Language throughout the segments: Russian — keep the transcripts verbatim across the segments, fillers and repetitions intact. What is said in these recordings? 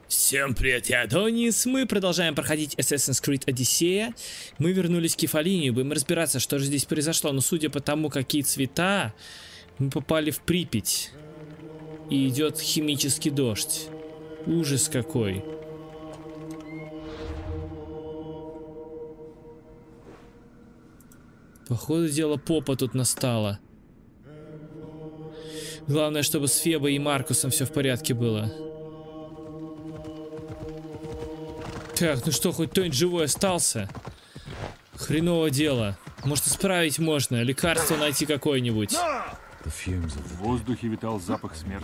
Всем привет, я Адонис. Мы продолжаем проходить Assassin's Creed Odyssey. Мы вернулись в Кефалинию, будем разбираться, что же здесь произошло. Но судя по тому, какие цвета, мы попали в Припять. И идет химический дождь. Ужас какой. Походу дела попа тут настала. Главное, чтобы с Фебой и Маркусом все в порядке было. Так, ну что, хоть кто-нибудь живой остался? Хреново дело. Может, исправить можно, лекарство найти какое-нибудь. В воздухе витал запах смерти.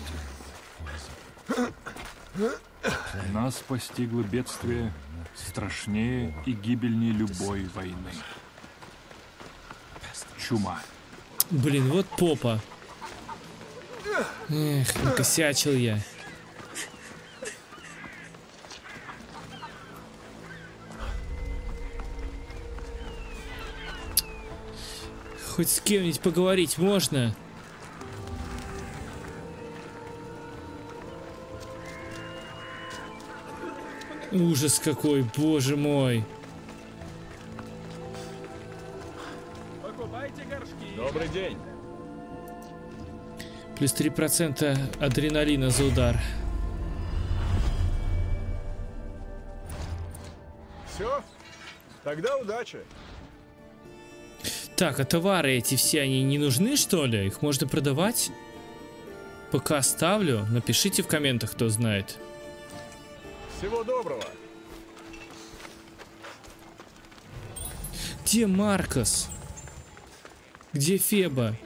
Нас постигло бедствие страшнее и гибельнее любой войны. Чума. Блин, вот попа. Эх, накосячил я. Хоть с кем-нибудь поговорить можно? Ужас какой, боже мой. Покупайте горшки. Добрый день. Плюс три процента адреналина за удар. Все? Тогда удачи. Так, а товары эти все, они не нужны, что ли? Их можно продавать? Пока оставлю. Напишите в комментах, кто знает. Всего доброго. Где Маркус? Где Феба?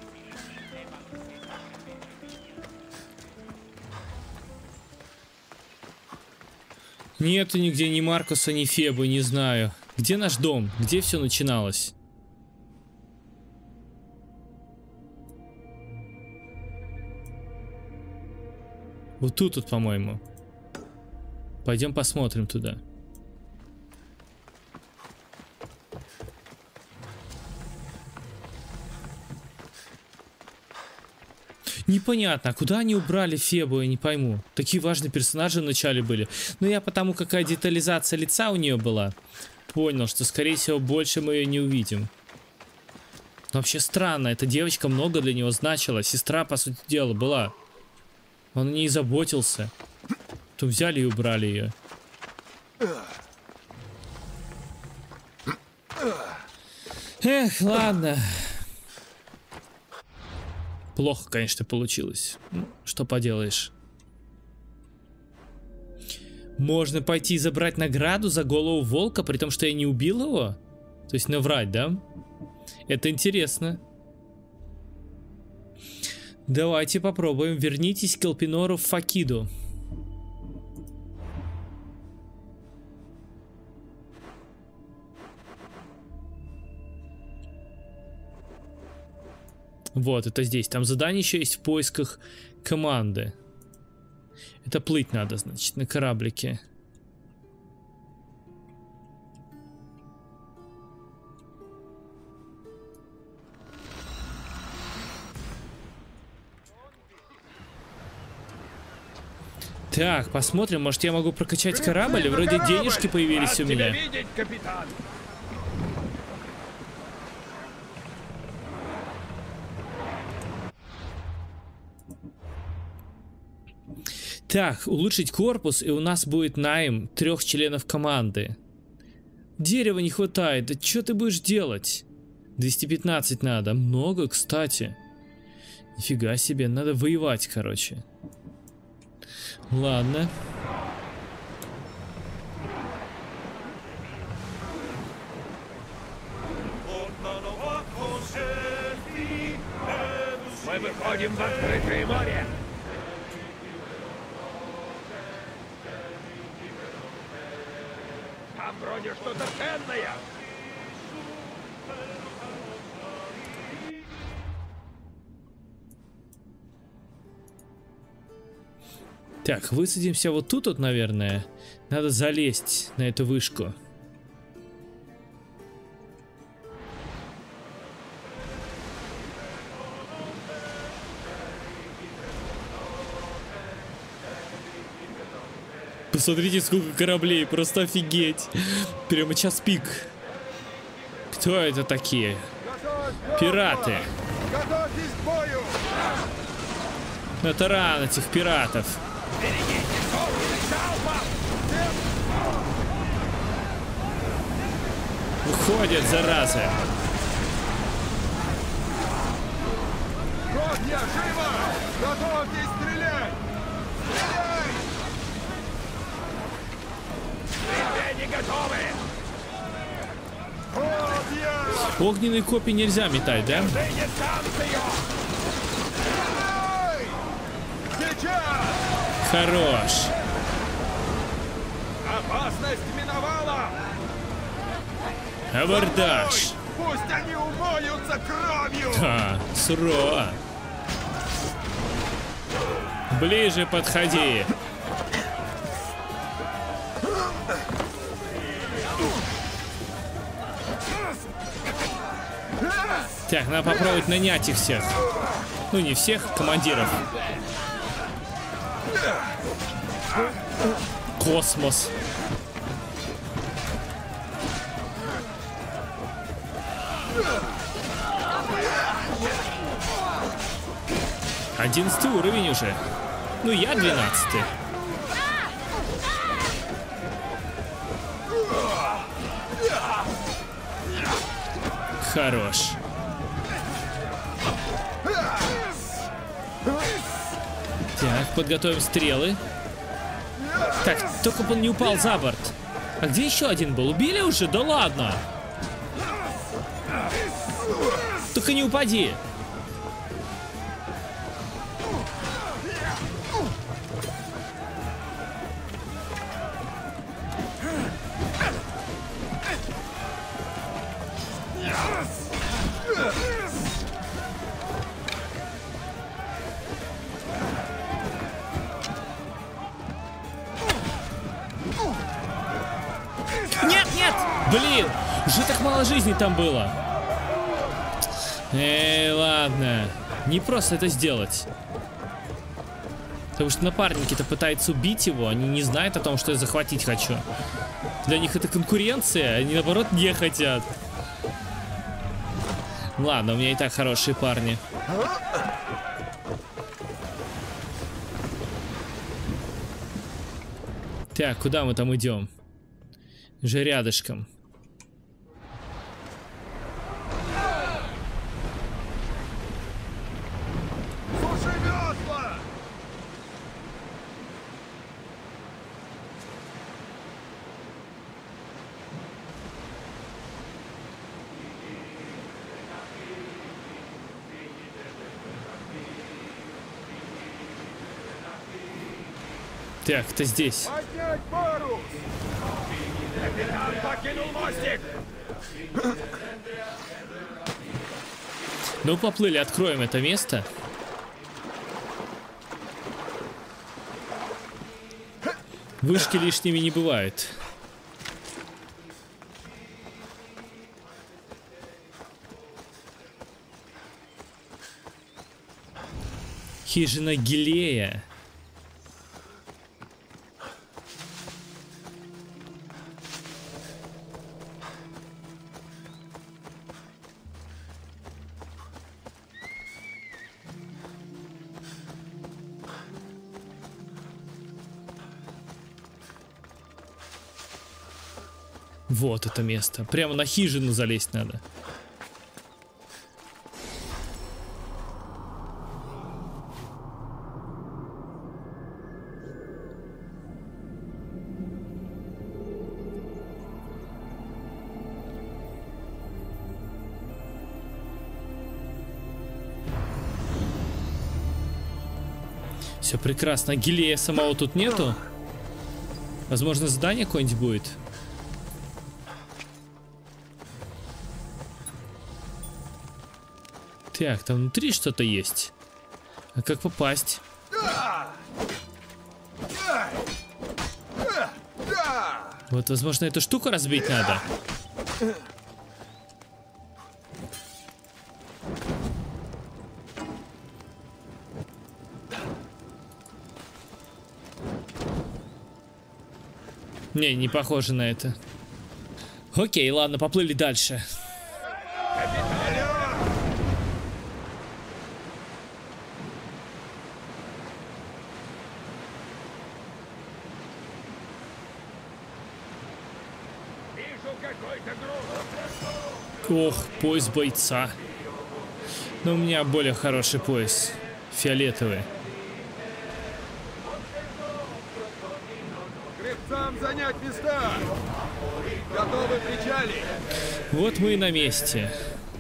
Нету нигде ни Маркуса, ни Фебы, не знаю. Где наш дом? Где все начиналось? Вот тут, вот, по-моему. Пойдем посмотрим туда. Непонятно, а куда они убрали Фебу, я не пойму. Такие важные персонажи в начале были. Но я потому, какая детализация лица у нее была, понял, что, скорее всего, больше мы ее не увидим. Но вообще странно, эта девочка много для него значила. Сестра, по сути дела, была. Он о ней заботился. То взяли и убрали ее. Эх, ладно. Плохо, конечно, получилось. Ну, что поделаешь. Можно пойти и забрать награду за голову волка, при том, что я не убил его? То есть наврать, да? Это интересно. Давайте попробуем. Вернитесь к Элпинору в Факиду. Вот, это здесь. Там задание еще есть в поисках команды. Это плыть надо, значит, на кораблике. Так, посмотрим, может я могу прокачать корабль? Вроде корабль! денежки появились Рад у меня. тебя видеть, капитан. Так, улучшить корпус, и у нас будет найм трех членов команды. Дерева не хватает, да что ты будешь делать? двести пятнадцать надо, много, кстати. Нифига себе, надо воевать, короче. Ладно. Мы выходим в открытое море. Там вроде что-то ценное. Так, высадимся вот тут вот, наверное. Надо залезть на эту вышку. Посмотрите, сколько кораблей, просто офигеть. Прямо час пик. Кто это такие? Пираты. Готовьтесь к бою! На таран этих пиратов. Уходят, заразы. Копья, живо! Готовьтесь стрелять! Стреляй! Стрельбе не готовы! Копья! Огненные копья нельзя метать, да? Держите станцию! Стреляй! Сейчас! Хорош. Опасность миновала! Абордаж. Пусть они умоются кровью! А, сурово. Ближе подходи. Так, надо попробовать нанять их всех. Ну, не всех, командиров. Космос. Одиннадцатый уровень уже. Ну, я двенадцатый. Хорош. Так, подготовим стрелы. Так, только бы он не упал за борт. А где еще один был? Убили уже? Да ладно. Только не упади. Нет, нет! Блин, уже так мало жизни там было. Эй, ладно. Не просто это сделать. Потому что напарники-то пытаются убить его. Они не знают о том, что я захватить хочу. Для них это конкуренция. Они, наоборот, не хотят. Ладно, у меня и так хорошие парни. Так, куда мы там идем? Уже рядышком. Суши весла! Так, кто здесь? Поднять парус! Капитан покинул мостик! Ну, поплыли, откроем это место. Вышки лишними не бывают. Хижина Гилея. Вот это место. Прямо на хижину залезть надо. Все прекрасно. Гилея самого тут нету. Возможно, задание какое-нибудь будет. Так, там внутри что-то есть. А как попасть? Вот, возможно, эту штуку разбить надо. Не, не похоже на это. Окей, ладно, поплыли дальше. Вижу какой-то груз. Ох, пояс бойца. Но у меня более хороший пояс. Фиолетовый. Гребцам занять места. Готовы причалить. Вот мы и на месте.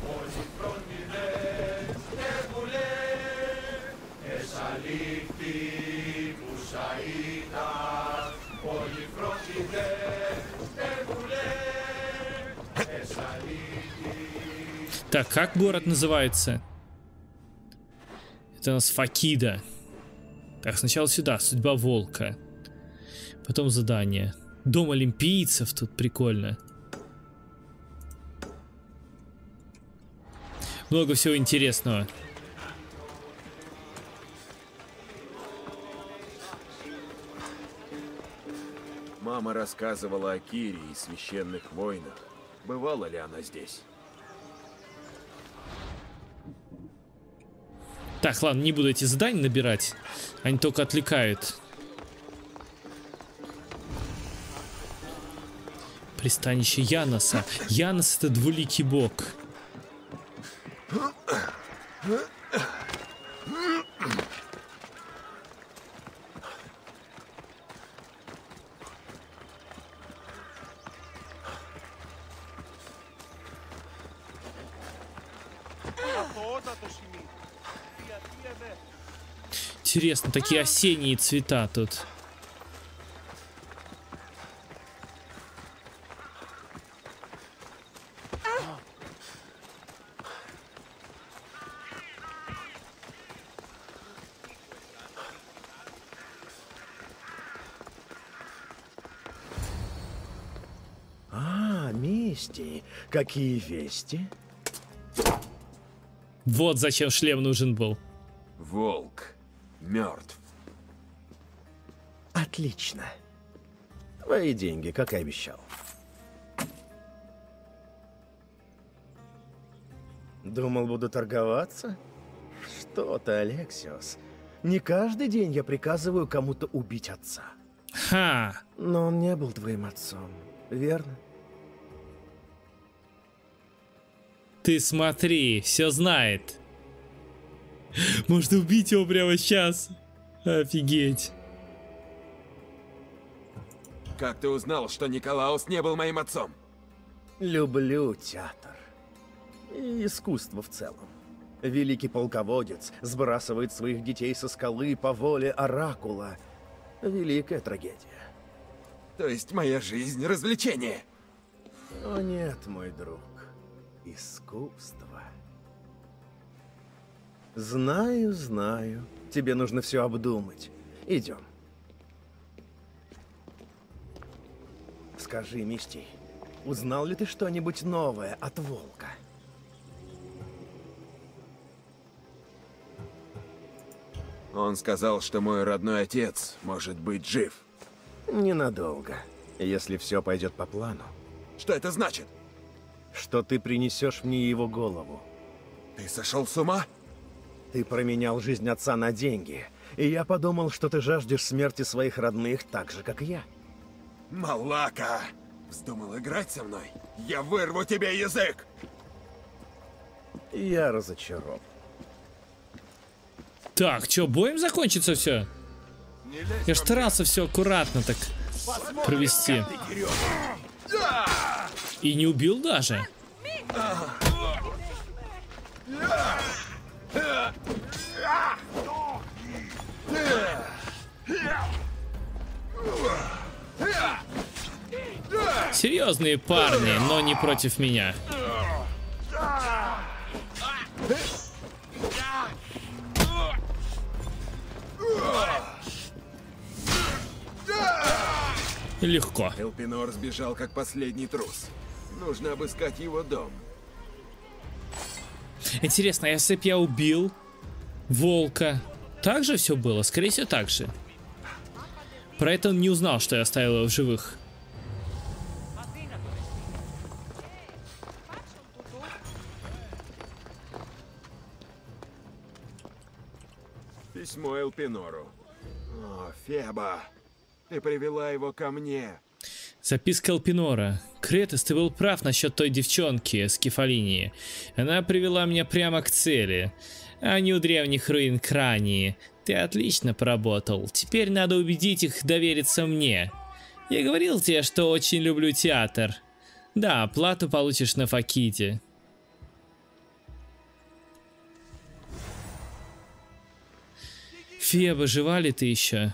Так, как город называется? Это у нас Факида. Так, сначала сюда. Судьба волка. Потом задание. Дом олимпийцев. Тут прикольно. Много всего интересного. Мама рассказывала о Кире и священных войнах. Бывала ли она здесь? Так, ладно, не буду эти задания набирать. Они только отвлекают. Пристанище Яноса. Янос — это двуликий бог. Интересно, такие осенние цвета тут. А, Мисти, какие вести? Вот зачем шлем нужен был. Волк мертв. Отлично. Твои деньги, как и обещал. Думал, буду торговаться? Что ты, Алексиос? Не каждый день я приказываю кому-то убить отца. Ха! Но он не был твоим отцом, верно? Ты смотри, все знает. Можно убить его прямо сейчас. Офигеть. Как ты узнал, что Николаус не был моим отцом? Люблю театр. И искусство в целом. Великий полководец сбрасывает своих детей со скалы по воле оракула. Великая трагедия. То есть моя жизнь — развлечение? О нет, мой друг. Искусство. Знаю, знаю. Тебе нужно все обдумать. Идем. Скажи, Мисти, узнал ли ты что-нибудь новое от волка? Он сказал, что мой родной отец может быть жив. Ненадолго, если все пойдет по плану. Что это значит? Что ты принесешь мне его голову. Ты сошел с ума? Ты променял жизнь отца на деньги, и я подумал, что ты жаждешь смерти своих родных так же, как и я. Малака! Вздумал играть со мной? Я вырву тебе язык! Я разочарован. Так, чё, боем закончится все? Я ж старался все аккуратно так провести. И не убил даже. Серьезные парни, но не против меня. Легко. Элпинор сбежал как последний трус. Нужно обыскать его дом. Интересно, а если б я убил волка, так же все было? Скорее всего, так же. Про это он не узнал, что я оставил его в живых. письмо Элпинору. О, Феба, ты привела его ко мне. Записка Элпинора. Кретос, ты был прав насчет той девчонки с Кефалинии. Она привела меня прямо к цели, а не у древних руин Крании. Ты отлично поработал. Теперь надо убедить их довериться мне. Я говорил тебе, что очень люблю театр. Да, плату получишь на Факиде. Феба, жива ли ты еще?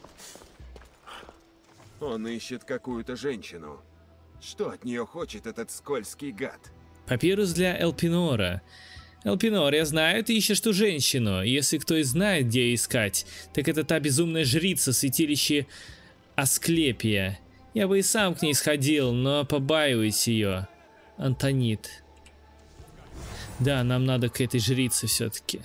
Он ищет какую-то женщину. Что от нее хочет этот скользкий гад? Папирус для Элпинора. Элпинор, я знаю, ты ищешь ту женщину. Если кто и знает, где ее искать, так это та безумная жрица святилища Асклепия. Я бы и сам к ней сходил, но побаиваюсь ее. Антонит. Да, нам надо к этой жрице все-таки.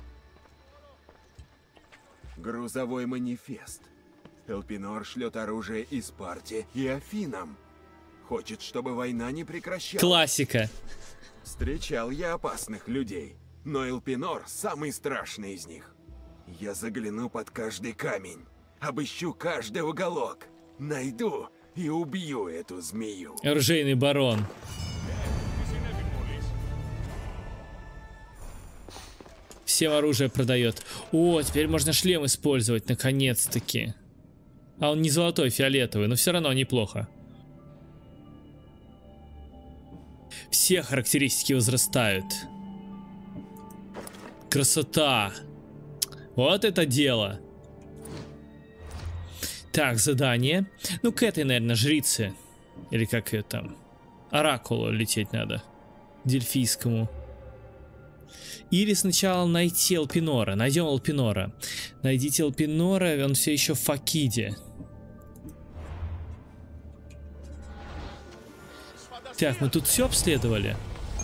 Грузовой манифест. Элпинор шлет оружие и Спарте, и Афинам. Хочет, чтобы война не прекращалась. Классика. Встречал я опасных людей, но Элпинор самый страшный из них. Я загляну под каждый камень, обыщу каждый уголок, найду и убью эту змею. Оружейный барон. Всем оружие продает. О, теперь можно шлем использовать, наконец-таки. А он не золотой, фиолетовый, но все равно неплохо. Все характеристики возрастают. Красота. Вот это дело. Так, задание. Ну, к этой, наверное, жрице. Или как ее там? Оракулу лететь надо. Дельфийскому. Или сначала найти Элпинора. Найдем Элпинора. Найдите Элпинора, он все еще в Факиде. Так, мы тут все обследовали.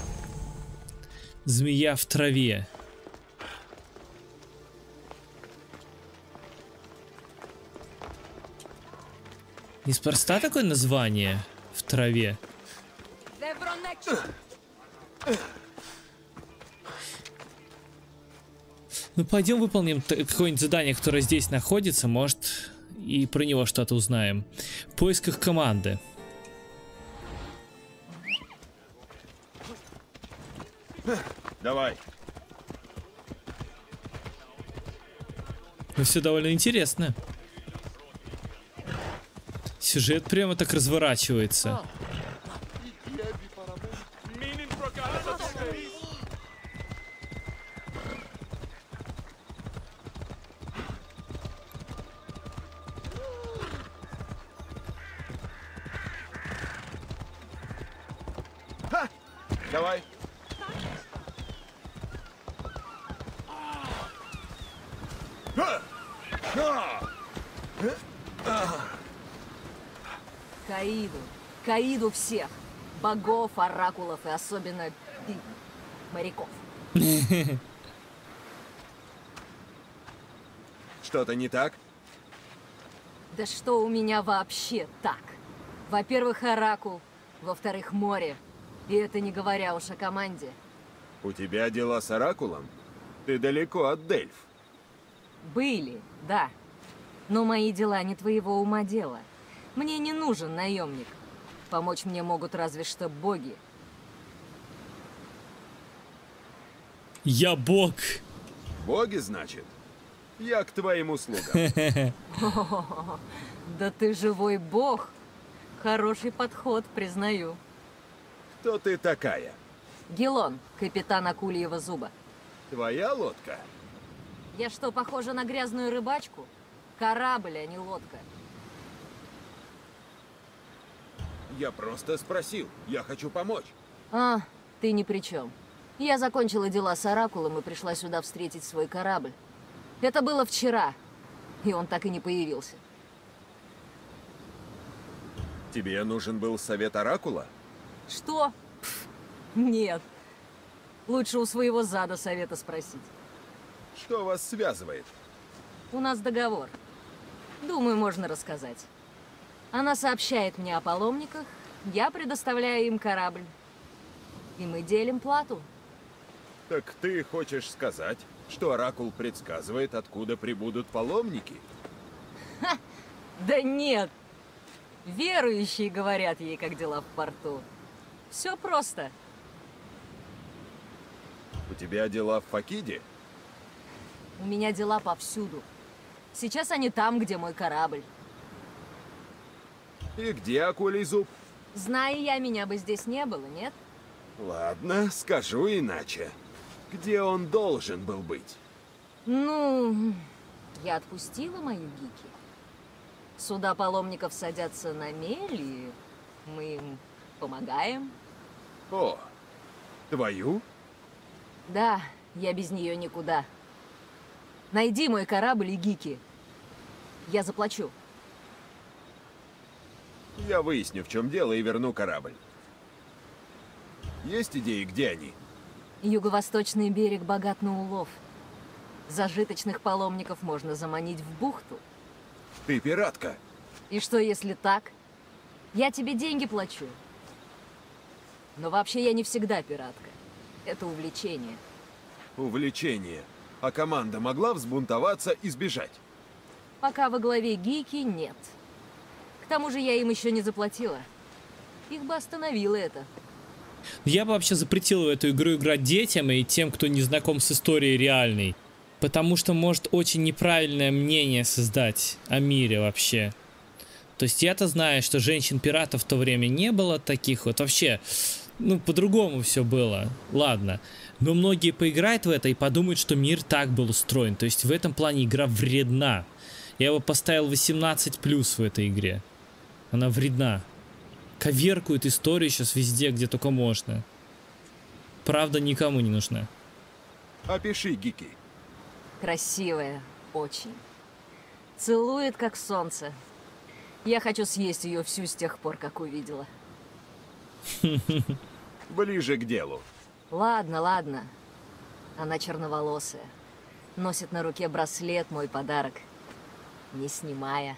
Змея в траве. Неспроста такое название в траве. Ну, пойдем выполним какое-нибудь задание, которое здесь находится. Может, и про него что-то узнаем. В поисках команды. Давай. Ну, все довольно интересно. Сюжет прямо так разворачивается. Ха! Давай. Каиду. Каиду всех. Богов, оракулов и особенно ты, моряков. Что-то не так? Да что у меня вообще так? Во-первых, оракул. Во-вторых, море. И это не говоря уж о команде. У тебя дела с оракулом? Ты далеко от Дельф. Были, да. Но мои дела не твоего ума дело. Мне не нужен наемник. Помочь мне могут разве что боги. Я бог. Боги, значит? Я к твоим услугам. Да ты живой бог. Хороший подход, признаю. Кто ты такая? Гелон, капитан Акульего зуба. Твоя лодка? Я что, похожа на грязную рыбачку? Корабль, а не лодка. Я просто спросил. Я хочу помочь. А, ты ни при чем. Я закончила дела с оракулом и пришла сюда встретить свой корабль. Это было вчера, и он так и не появился. Тебе нужен был совет оракула? Что? Пф, нет. Лучше у своего зада совета спросить. Что вас связывает? У нас договор. Думаю, можно рассказать. Она сообщает мне о паломниках, я предоставляю им корабль. И мы делим плату. Так ты хочешь сказать, что Оракул предсказывает, откуда прибудут паломники? Да нет. Верующие говорят ей, как дела в порту. Все просто. У тебя дела в Факиде? У меня дела повсюду. Сейчас они там, где мой корабль. И где Акулий зуб? Зная я, меня бы здесь не было, нет? Ладно, скажу иначе. Где он должен был быть? Ну, я отпустила мою Гики. Суда паломников садятся на мель, и мы им помогаем. О, твою? Да, я без нее никуда. Найди мой корабль и Гики. Я заплачу. Я выясню, в чем дело, и верну корабль. Есть идеи, где они? Юго-восточный берег богат на улов. Зажиточных паломников можно заманить в бухту. Ты пиратка. И что, если так? Я тебе деньги плачу. Но вообще я не всегда пиратка. Это увлечение. Увлечение. А команда могла взбунтоваться и сбежать? Пока во главе Гики нет. К тому же я им еще не заплатила. Их бы остановило это. Я бы вообще запретил в эту игру играть детям и тем, кто не знаком с историей реальной. Потому что может очень неправильное мнение создать о мире вообще. То есть я-то знаю, что женщин-пиратов в то время не было таких вот. Вообще, ну, по-другому все было. Ладно. Но многие поиграют в это и подумают, что мир так был устроен. То есть в этом плане игра вредна. Я бы поставил восемнадцать плюс в этой игре. Она вредна. Коверкует историю сейчас везде, где только можно. Правда никому не нужна. Опиши Гики. Красивая. Очень. Целует, как солнце. Я хочу съесть ее всю с тех пор, как увидела. Ближе к делу. Ладно, ладно. Она черноволосая. Носит на руке браслет, мой подарок. Не снимая.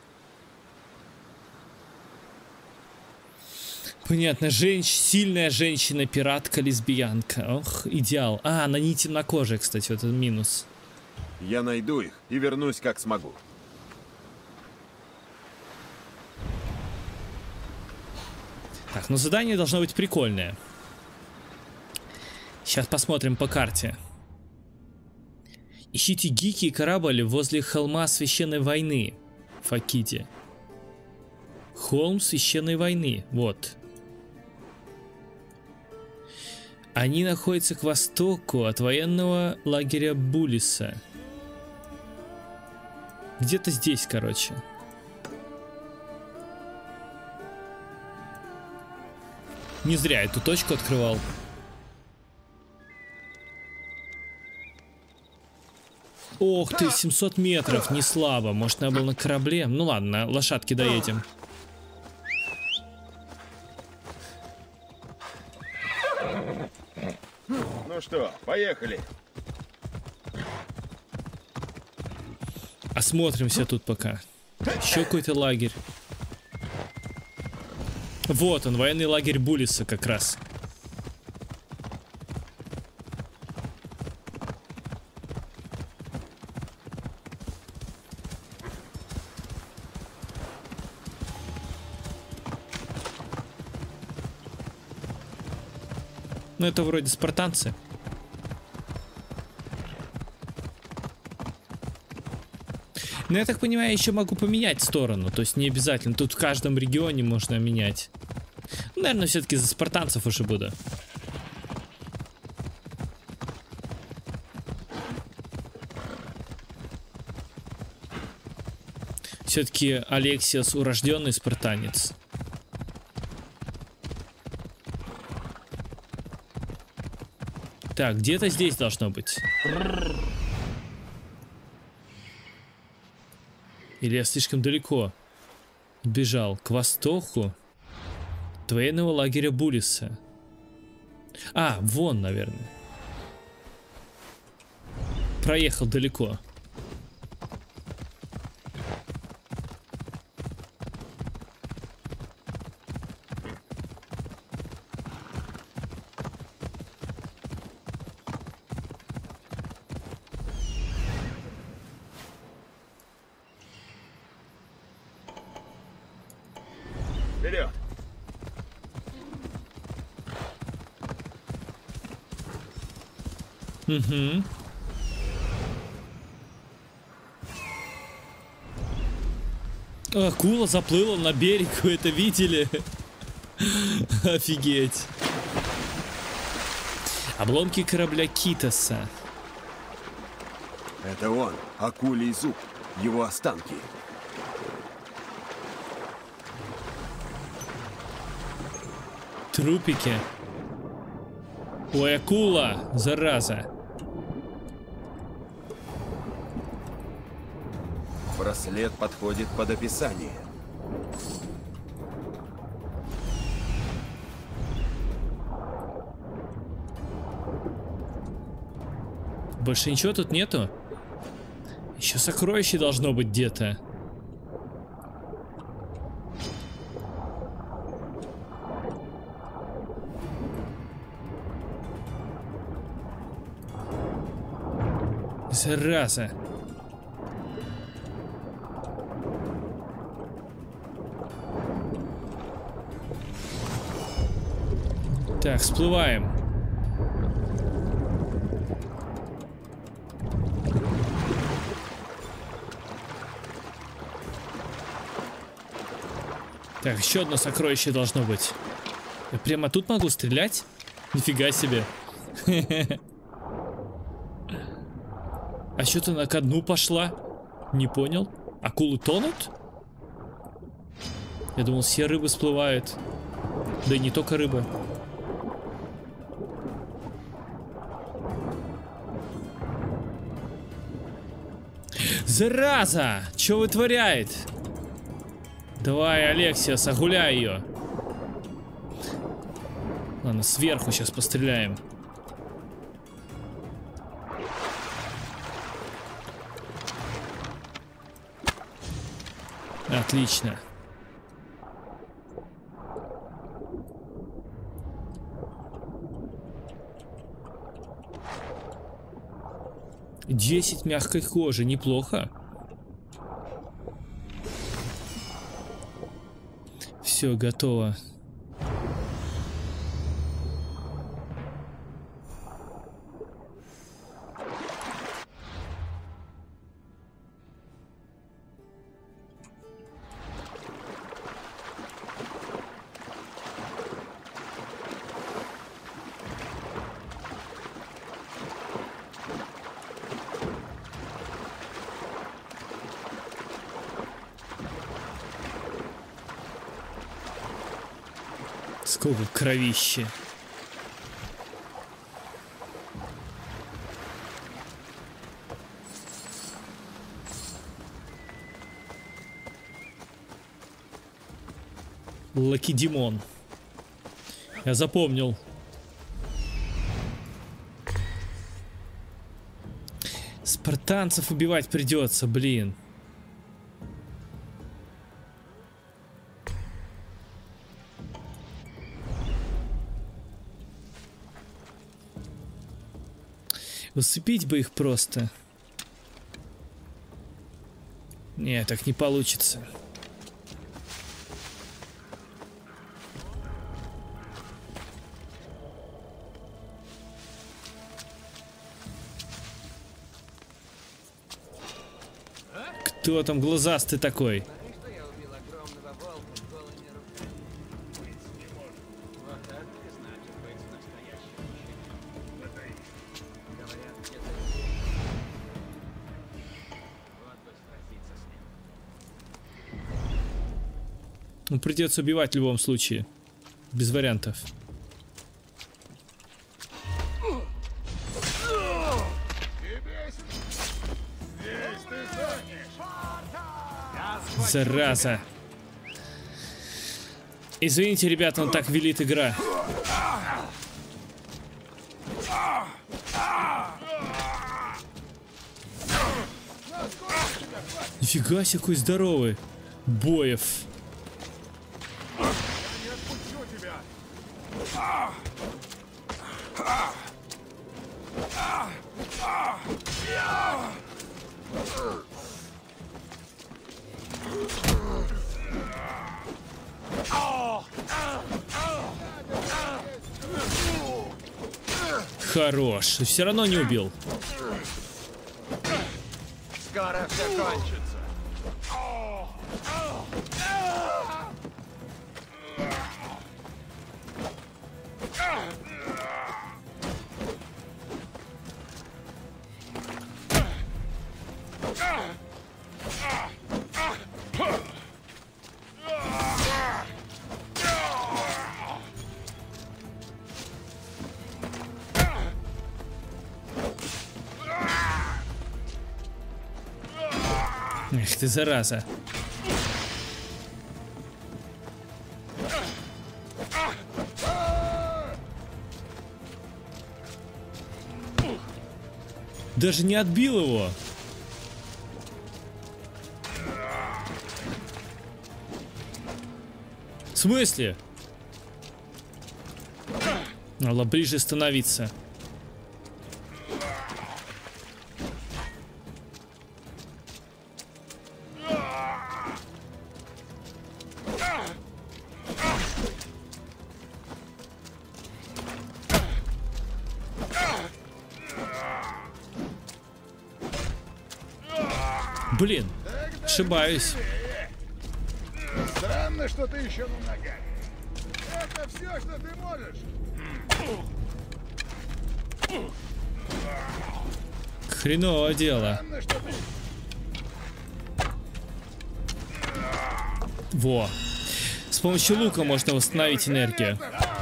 Понятно, женщ... сильная женщина-пиратка, лесбиянка. Ох, идеал. А, она не темнокожая, кстати, вот это минус. Я найду их и вернусь, как смогу. Так, ну задание должно быть прикольное. Сейчас посмотрим по карте. Ищите Гики и корабль возле холма священной войны в Факиде. Холм священной войны, вот. Они находятся к востоку от военного лагеря Булиса. Где-то здесь, короче. Не зря эту точку открывал. Ох ты, семьсот метров, не слабо. Может, надо было на корабле? Ну ладно, на лошадке доедем. Ну что, поехали. Осмотримся тут пока. Еще какой-то лагерь. Вот он, военный лагерь Булиса как раз. Ну это вроде спартанцы. Но я так понимаю, еще могу поменять сторону. То есть не обязательно. Тут в каждом регионе можно менять. Наверное, все-таки за спартанцев уже буду. Все-таки Алексиос урожденный спартанец. Так, где-то здесь должно быть. Или я слишком далеко бежал? К востоку от военного лагеря Булиса. А, вон, наверное. Проехал далеко. Вперед! Угу. Акула заплыла на берег, вы это видели? Офигеть. Обломки корабля Китоса. Это он, акулий зуб, его останки. Трупики. Ой, акула, зараза. Браслет подходит под описание. Больше ничего тут нету? Еще сокровище должно быть где-то. Зараза. Так, всплываем. Так, еще одно сокровище должно быть. Я прямо тут могу стрелять? Нифига себе. А что-то на ко дну пошла? Не понял. Акулы тонут? Я думал, все рыбы всплывают. Да и не только рыба. Зараза! Что вытворяет? Давай, Алексия, огуляй ее. Ладно, сверху сейчас постреляем. Отлично. Десять мягкой кожи, неплохо. Все, готово. Сколько кровищи. Лакедемон. Я запомнил. Спартанцев убивать придется, блин. Усыпить бы их просто. Не, так не получится. Кто там глазастый такой? Ну, придется убивать в любом случае. Без вариантов. Зараза. Извините, ребята, он так велит игра. Нифига себе, какой здоровый. Боев. Хорош. Все равно не убил. Скоро все кончится. Эх ты, зараза. Даже не отбил его. В смысле? Надо ближе становиться. Блин, ошибаюсь. Странно, что ты еще на ногах. Это все, что ты можешь. Хреново дело. Странно, что ты... Во. С помощью лука можно восстановить энергию.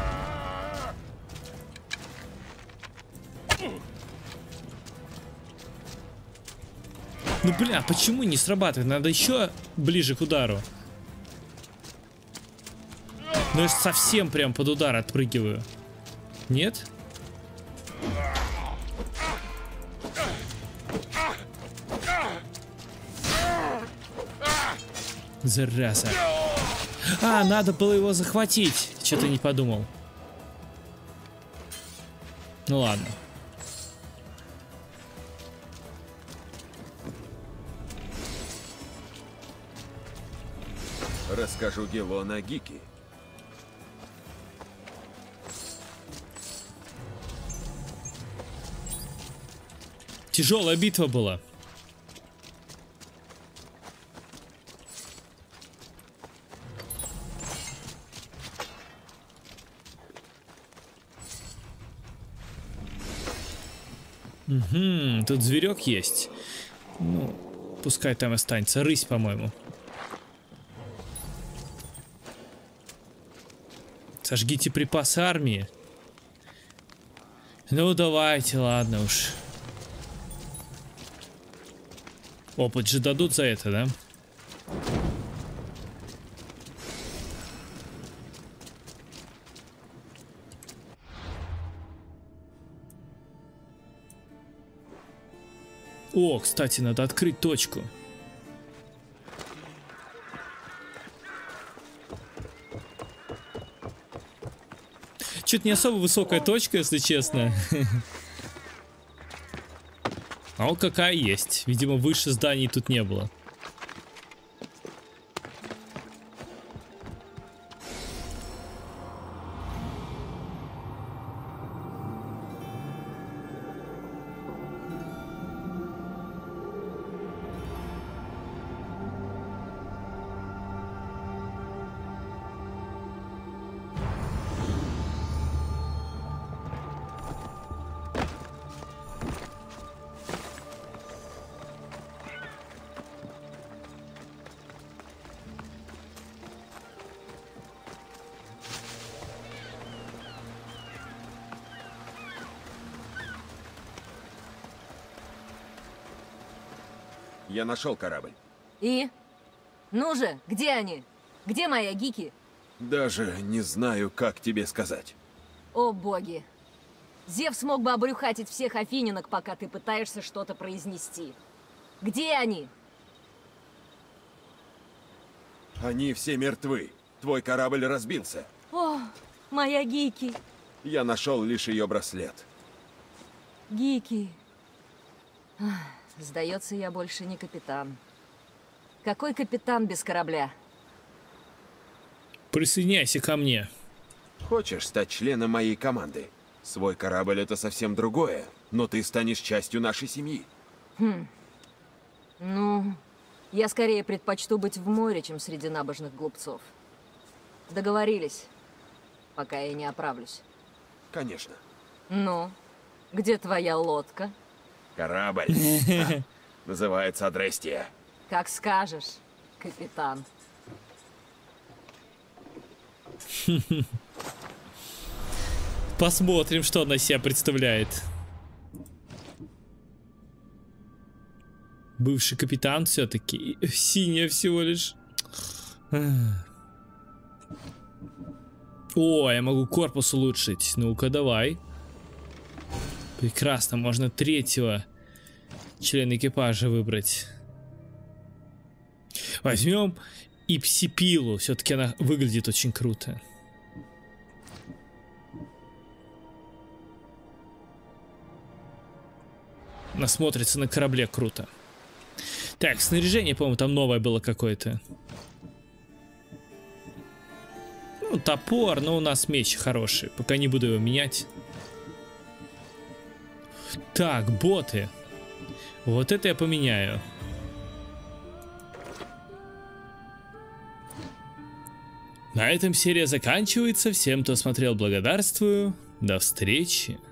Ну бля, почему не срабатывает? Надо еще ближе к удару. Ну я же совсем прям под удар отпрыгиваю. Нет? Зараза. А, надо было его захватить. Что-то не подумал. Ну ладно. Расскажу Гелон о Гики. Тяжелая битва была. Угу, тут зверек есть. Ну, пускай там останется. Рысь, по-моему. Сожгите припасы армии. Ну, давайте, ладно уж. Опыт же дадут за это, да? О, кстати, надо открыть точку. Чё-то не особо высокая точка, если честно. А вот какая есть. Видимо, выше зданий тут не было. Я нашел корабль. И? Ну же, где они? Где моя Гики? Даже не знаю, как тебе сказать. О боги. Зевс мог бы обрюхатить всех афининок, пока ты пытаешься что-то произнести. Где они? Они все мертвы. Твой корабль разбился. О, моя Гики. Я нашел лишь ее браслет. Гики. Ах, сдается, я больше не капитан. Какой капитан без корабля? Присоединяйся ко мне. Хочешь стать членом моей команды? Свой корабль — это совсем другое, но ты станешь частью нашей семьи. Хм. Ну, я скорее предпочту быть в море, чем среди набожных глупцов. Договорились, пока я не оправлюсь. Конечно. Ну, где твоя лодка? Корабль. А, называется Адрестия. Как скажешь, капитан. Посмотрим, что она себя представляет. Бывший капитан все-таки. Синяя всего лишь. О, я могу корпус улучшить. Ну-ка, давай. Прекрасно, можно третьего члена экипажа выбрать. Возьмем Ипсипилу. Все-таки она выглядит очень круто. Она смотрится на корабле круто. Так, снаряжение, по-моему, там новое было какое-то. Ну, топор, но у нас меч хороший. Пока не буду его менять. Так, боты. Вот это я поменяю. На этом серия заканчивается. Всем, кто смотрел, благодарствую. До встречи.